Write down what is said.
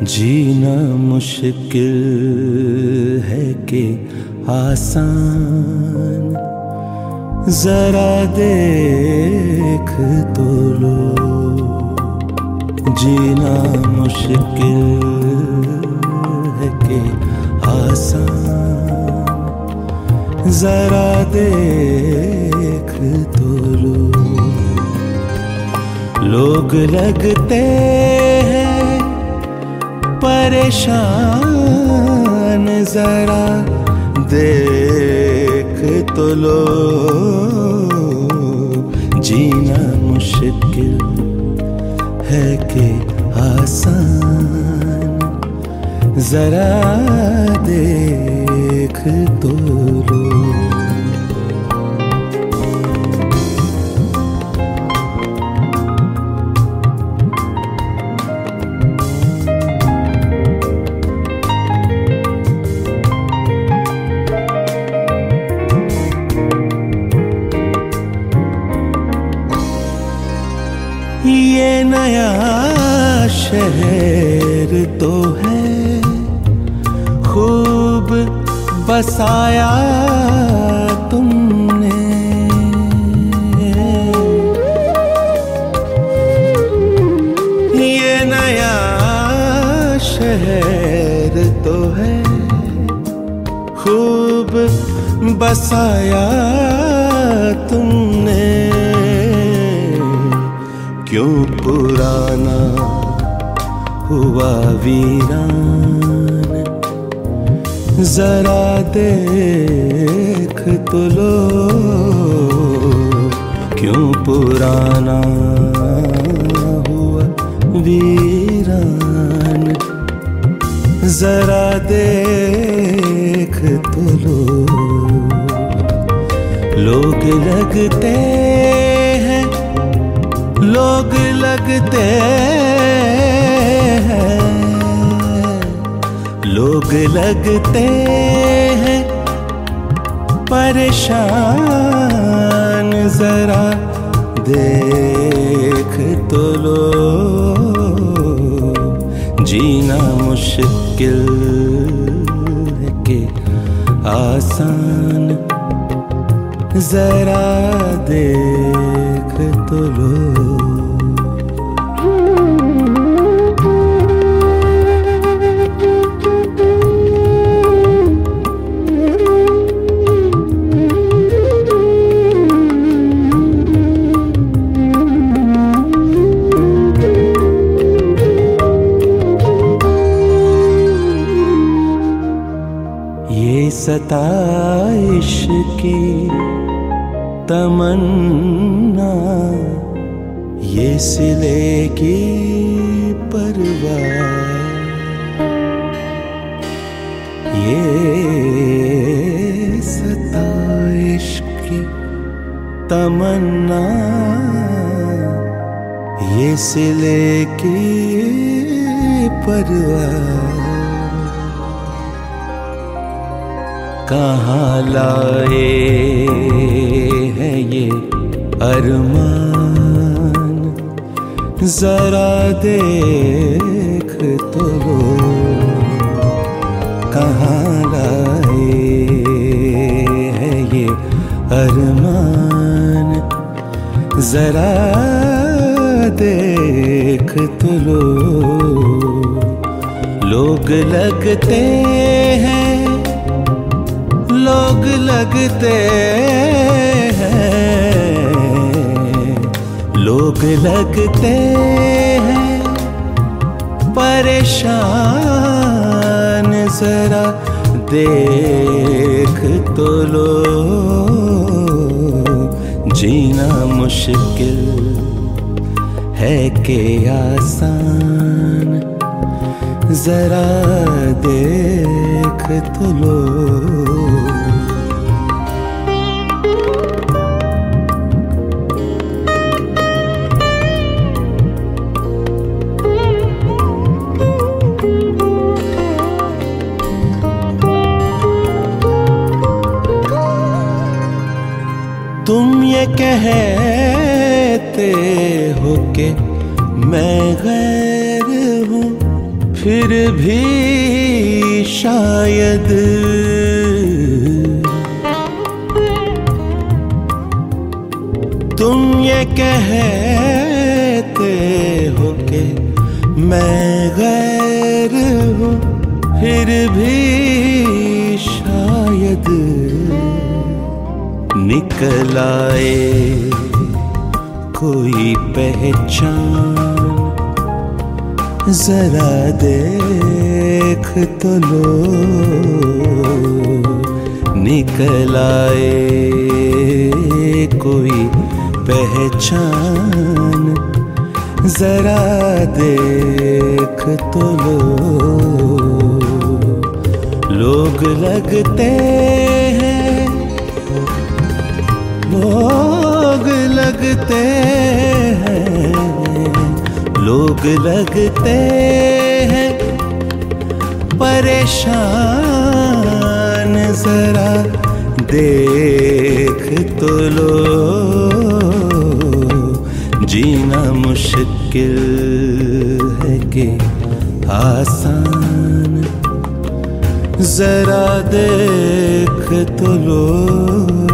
जीना मुश्किल है कि आसान, जरा देख तो लो। जीना मुश्किल है कि आसान, जरा देख तो लो। लोग लगते हैं परेशान, जरा देख तो लो। जीना मुश्किल है कि आसान, जरा देख तो लो। ये नया शहर तो है, खूब बसाया तुमने। ये नया शहर तो है, खूब बसाया तुमने। क्यों पुराना हुआ वीरान, जरा देख तो लो। क्यों पुराना हुआ वीरान, जरा देख तो लो। लोग लगते हैं, लोग लगते हैं, लोग लगते हैं परेशान, जरा देख तो लो। जीना मुश्किल है कि आसान, जरा देख तो लो। ये सताइश की तमन्ना, ये सिले की परवाह, ये सताइश की तमन्ना, ये सिले की परवाह। कहाँ लाए हैं ये अरमान, जरा देख तो लो। कहाँ लाए हैं ये अरमान, जरा देख तो लो। लोग लगते हैं, लोग लगते हैं, लोग लगते हैं परेशान, जरा देख तो लो। जीना मुश्किल है कि आसान, जरा देख तो लो। तुम ये कहते हो कि मैं गैर हूँ, फिर भी शायद तुम ये कहते हो कि मैं गैर हूँ, फिर भी शायद निकल आए कोई पहचान, जरा देख तो लो। निकल आए कोई पहचान, जरा देख तो लो। लोग लगते हैं, लोग लगते हैं, लोग लगते हैं परेशान, जरा देख तो लो। जीना मुश्किल है कि आसान, जरा देख तो लो।